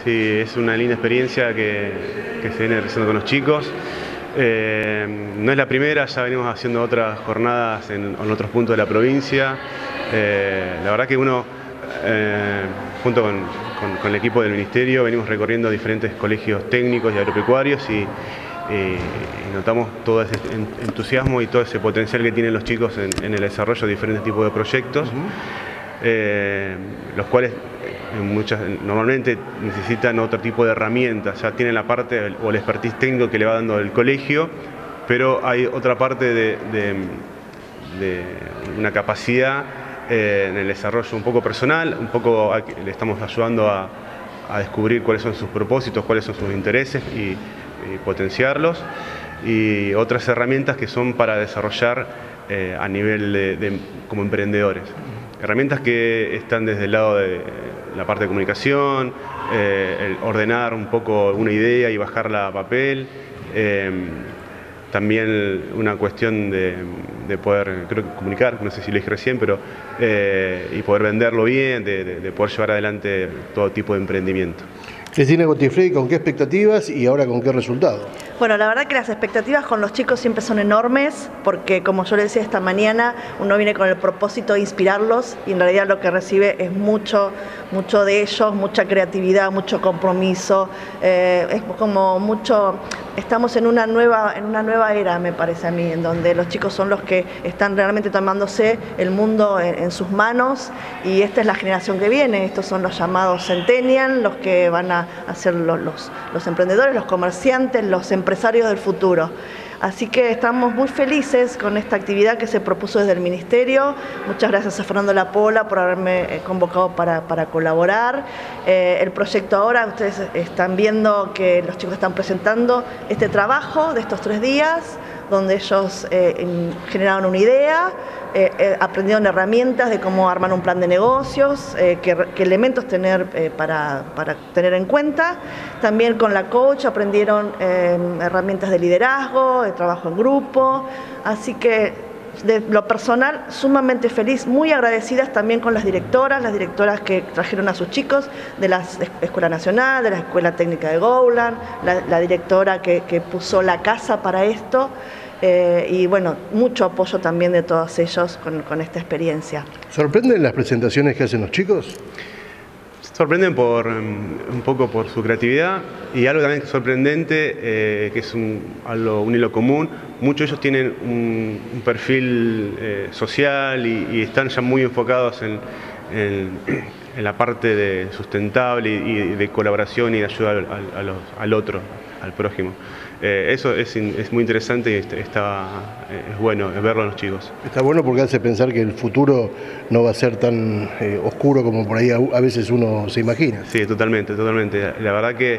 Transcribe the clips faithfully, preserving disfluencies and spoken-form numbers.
sí, es una linda experiencia que, que se viene realizando con los chicos. Eh, no es la primera, ya venimos haciendo otras jornadas en, en otros puntos de la provincia. Eh, la verdad que uno, eh, junto con, con, con el equipo del Ministerio, venimos recorriendo diferentes colegios técnicos y agropecuarios y, y, y notamos todo ese entusiasmo y todo ese potencial que tienen los chicos en, en el desarrollo de diferentes tipos de proyectos, uh-huh. eh, los cuales muchas, normalmente necesitan otro tipo de herramientas. Ya tienen la parte o el expertise técnico que le va dando el colegio, pero hay otra parte de, de, de una capacidad eh, en el desarrollo un poco personal, un poco a, le estamos ayudando a, a descubrir cuáles son sus propósitos, cuáles son sus intereses y, y potenciarlos, y otras herramientas que son para desarrollar eh, a nivel de, de, como emprendedores. Herramientas que están desde el lado de la parte de comunicación, eh, el ordenar un poco una idea y bajarla a papel, eh, también una cuestión de, de poder, creo que comunicar, no sé si lo dije recién, pero eh, y poder venderlo bien, de, de, de poder llevar adelante todo tipo de emprendimiento. Cristina Gottifredi, ¿con qué expectativas y ahora con qué resultado? Bueno, la verdad que las expectativas con los chicos siempre son enormes, porque como yo les decía esta mañana, uno viene con el propósito de inspirarlos y en realidad lo que recibe es mucho, mucho de ellos, mucha creatividad, mucho compromiso, eh, es como mucho, estamos en una nueva, en una nueva era, me parece a mí, en donde los chicos son los que están realmente tomándose el mundo en, en sus manos, y esta es la generación que viene, estos son los llamados Centennial, los que van a hacer los, los, los emprendedores, los comerciantes, los empresarios del futuro. Así que estamos muy felices con esta actividad que se propuso desde el Ministerio. Muchas gracias a Fernando Lapola por haberme convocado para, para colaborar. Eh, el proyecto ahora, ustedes están viendo que los chicos están presentando este trabajo de estos tres días, donde ellos eh, en, generaron una idea, eh, eh, aprendieron herramientas de cómo armar un plan de negocios, eh, qué, qué elementos tener eh, para, para tener en cuenta. También con la coach aprendieron eh, herramientas de liderazgo, de trabajo en grupo, así que de lo personal sumamente feliz, muy agradecidas también con las directoras, las directoras que trajeron a sus chicos de la Escuela Nacional, de la Escuela Técnica de Gowland, la, la directora que, que puso la casa para esto, eh, y bueno, mucho apoyo también de todos ellos con, con esta experiencia. ¿Sorprenden las presentaciones que hacen los chicos? Sorprenden por un poco por su creatividad, y algo también sorprendente, eh, que es un, algo, un hilo común. Muchos de ellos tienen un, un perfil eh, social y, y están ya muy enfocados en, en, en la parte de sustentable y, y de colaboración y de ayuda al, al, a los, al otro, al prójimo. Eh, eso es, es muy interesante y está, está, es bueno verlo en los chicos. Está bueno porque hace pensar que el futuro no va a ser tan eh, oscuro como por ahí a, a veces uno se imagina. Sí, totalmente, totalmente. La, la verdad que,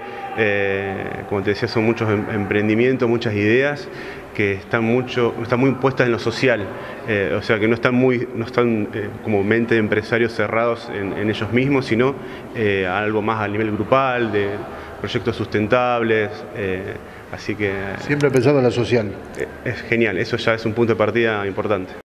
eh, como te decía, son muchos em, emprendimientos, muchas ideas que están, mucho, están muy puestas en lo social, eh, o sea que no están, muy, no están eh, como mente de empresarios cerrados en, en ellos mismos, sino eh, algo más a nivel grupal, de proyectos sustentables, eh, así que... Siempre pensando en lo social. Es genial, eso ya es un punto de partida importante.